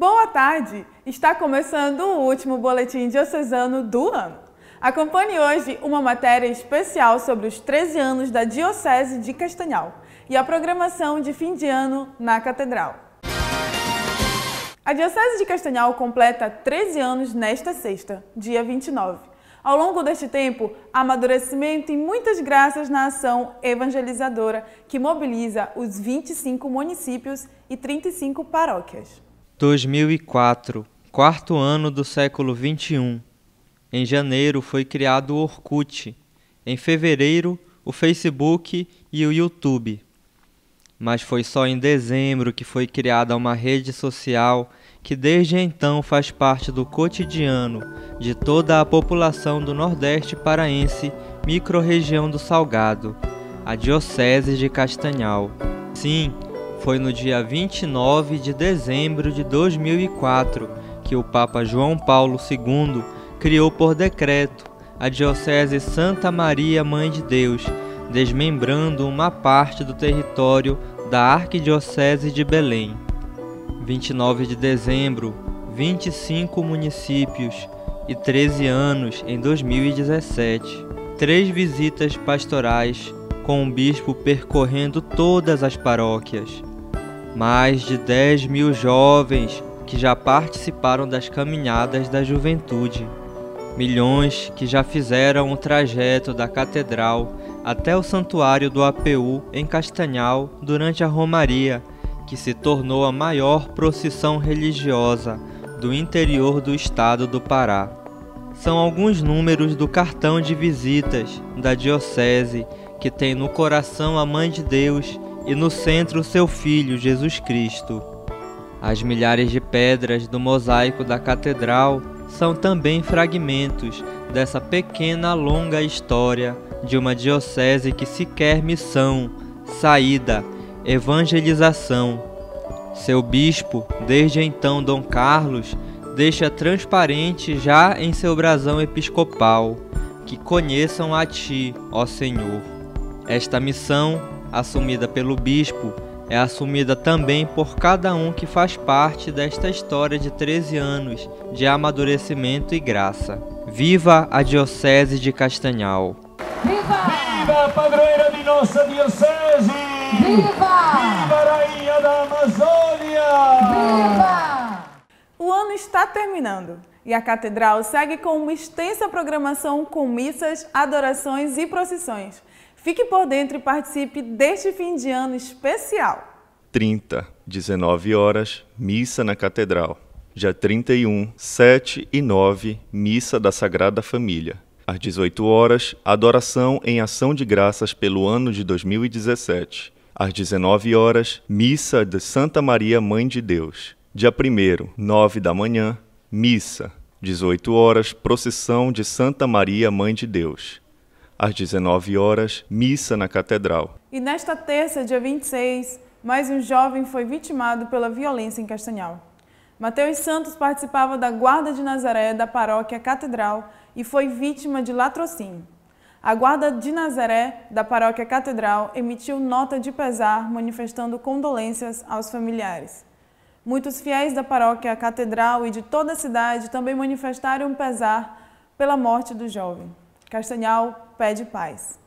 Boa tarde! Está começando o último boletim diocesano do ano. Acompanhe hoje uma matéria especial sobre os 13 anos da Diocese de Castanhal e a programação de fim de ano na Catedral. A Diocese de Castanhal completa 13 anos nesta sexta, dia 29. Ao longo deste tempo, há amadurecimento e muitas graças na ação evangelizadora que mobiliza os 25 municípios e 35 paróquias. 2004, quarto ano do século XXI. Em janeiro foi criado o Orkut, em fevereiro o Facebook e o YouTube. Mas foi só em dezembro que foi criada uma rede social que desde então faz parte do cotidiano de toda a população do Nordeste paraense, microrregião do Salgado, a Diocese de Castanhal. Sim, foi no dia 29 de dezembro de 2004 que o Papa João Paulo II criou por decreto a Diocese Santa Maria Mãe de Deus, desmembrando uma parte do território da Arquidiocese de Belém. 29 de dezembro, 25 municípios e 13 anos em 2017. 3 visitas pastorais com o bispo percorrendo todas as paróquias. Mais de 10 mil jovens que já participaram das caminhadas da juventude. Milhões que já fizeram o trajeto da Catedral até o Santuário do APU em Castanhal durante a Romaria, que se tornou a maior procissão religiosa do interior do estado do Pará. São alguns números do cartão de visitas da Diocese, que tem no coração a Mãe de Deus e no centro seu Filho, Jesus Cristo. As milhares de pedras do mosaico da Catedral são também fragmentos dessa pequena longa história de uma diocese que se quer missão, saída, evangelização. Seu bispo, desde então Dom Carlos, deixa transparente já em seu brasão episcopal, que conheçam a Ti, ó Senhor. Esta missão, assumida pelo bispo, é assumida também por cada um que faz parte desta história de 13 anos de amadurecimento e graça. Viva a Diocese de Castanhal! Viva! Viva a padroeira de nossa Diocese! Viva! Viva a rainha da Amazônia! Viva! O ano está terminando e a Catedral segue com uma extensa programação com missas, adorações e procissões. Fique por dentro e participe deste fim de ano especial. 30, 19 horas, missa na Catedral. Dia 31, 7 e 9, missa da Sagrada Família. Às 18 horas, adoração em ação de graças pelo ano de 2017. Às 19 horas, missa de Santa Maria Mãe de Deus. Dia 1º, 9 da manhã, missa. 18 horas, procissão de Santa Maria Mãe de Deus. Às 19 horas, missa na Catedral. E nesta terça, dia 26, mais um jovem foi vitimado pela violência em Castanhal. Mateus Santos participava da Guarda de Nazaré da paróquia Catedral e foi vítima de latrocínio. A Guarda de Nazaré da paróquia Catedral emitiu nota de pesar manifestando condolências aos familiares. Muitos fiéis da paróquia Catedral e de toda a cidade também manifestaram pesar pela morte do jovem. Castanhal pede paz.